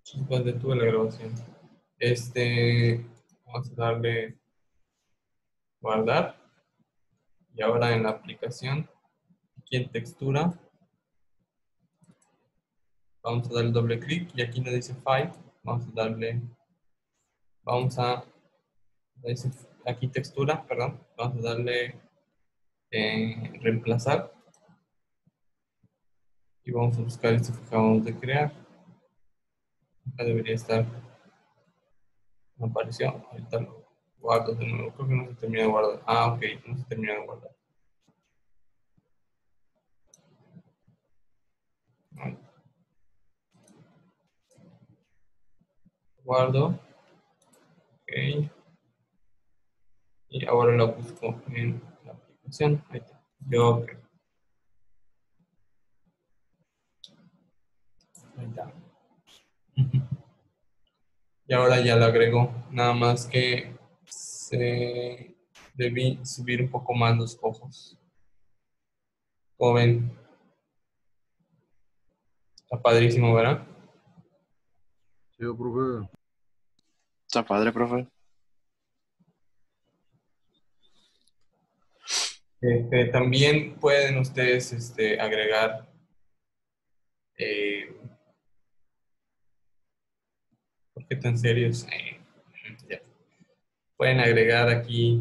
Chispas, detuve la grabación. Vamos a darle guardar. Y ahora en la aplicación, aquí en textura, vamos a darle doble clic y aquí nos dice File. Vamos a, dice aquí textura, perdón. Vamos a darle reemplazar y vamos a buscar esto que acabamos de crear. Acá debería estar. No apareció. Ahorita lo guardo de nuevo. Creo que no se termina de guardar. Ah, ok, no se termina de guardar. Ahí. Guardo. Ok. Y ahora lo busco en la aplicación. Ahí está. Ok. Ahí está. Y ahora ya lo agrego. Nada más que debí subir un poco más los ojos. Como ven, está padrísimo, ¿verdad? Sí, profe. Está padre, profe. También pueden ustedes agregar ¿por qué tan serios? Ya. Pueden agregar aquí,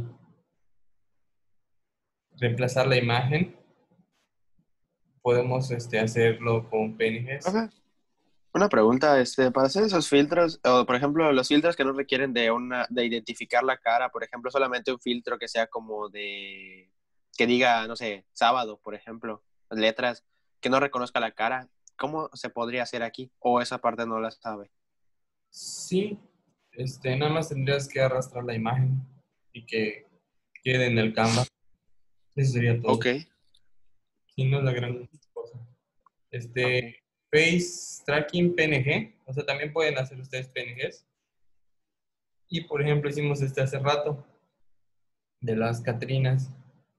reemplazar la imagen. Podemos hacerlo con PNGs. Profe, una pregunta, para hacer esos filtros, o por ejemplo, los filtros que no requieren de identificar la cara, por ejemplo, solamente un filtro que sea como que diga, no sé, sábado, por ejemplo, letras, que no reconozca la cara, ¿cómo se podría hacer aquí? ¿O esa parte no la sabe? Sí, nada más tendrías que arrastrar la imagen y que quede en el Canva. Eso sería todo. Ok, Sí, no es la gran cosa. ok. Face Tracking PNG, o sea, también pueden hacer ustedes PNGs. Y por ejemplo, hicimos hace rato de las Catrinas.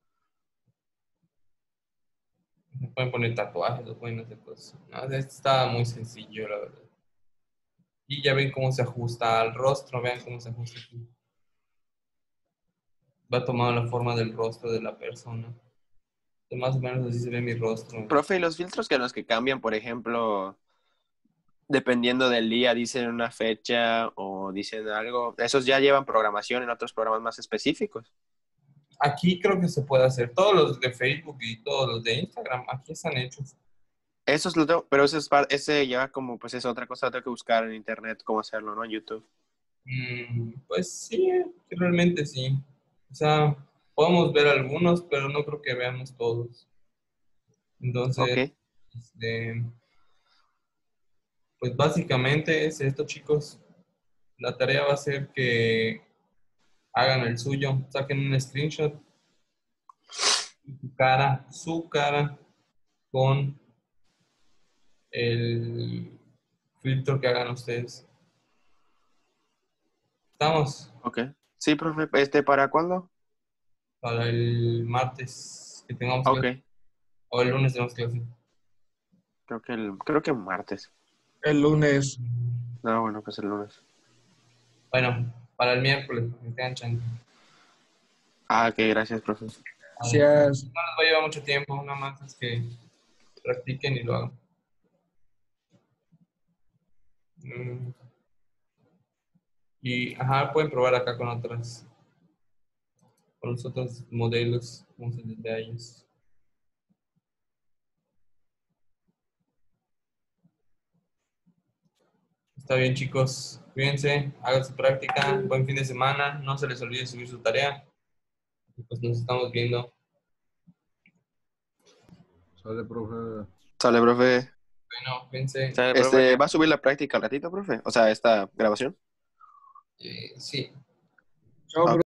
Se pueden poner tatuajes, o pueden hacer cosas. No, está muy sencillo, la verdad. Y ya ven cómo se ajusta al rostro, vean cómo se ajusta aquí. Va tomando la forma del rostro de la persona. Más o menos así se ve mi rostro. Profe, y los filtros que los que cambian, por ejemplo, dependiendo del día, dicen una fecha o dicen algo, esos ya llevan programación en otros programas más específicos. Aquí creo que se puede hacer. Todos los de Facebook y todos los de Instagram, aquí están hechos. Eso es lo tengo, pero ese ya como, pues es otra cosa, tengo que buscar en internet cómo hacerlo, ¿no? En YouTube. Pues sí, realmente sí. O sea, podemos ver algunos, pero no creo que veamos todos. Ok, Entonces, este, pues básicamente es esto, chicos. La tarea va a ser que hagan el suyo, saquen un screenshot de su cara con el filtro que hagan ustedes. ¿Estamos? ok. Sí, profe, ¿para cuándo? Para el martes que tengamos clase, Ok, o el lunes tenemos clase. creo que martes. El lunes. No, bueno, pues el lunes. Bueno, para el miércoles, que tengan chance. Ah, ok, gracias, profe. Vale. No Gracias. les va a llevar mucho tiempo, nada más es que practiquen y lo hagan. Mm, Y, ajá, pueden probar acá con los otros modelos, como se les ve a ellos. Está bien, chicos. Cuídense, hagan su práctica. Buen fin de semana. No se les olvide subir su tarea. Y pues nos estamos viendo. Sale, profe. Sale, profe. Bueno, cuídense. Sale, profe. ¿Va a subir la práctica al ratito, profe? O sea, esta grabación. Sí. Chao, Ok.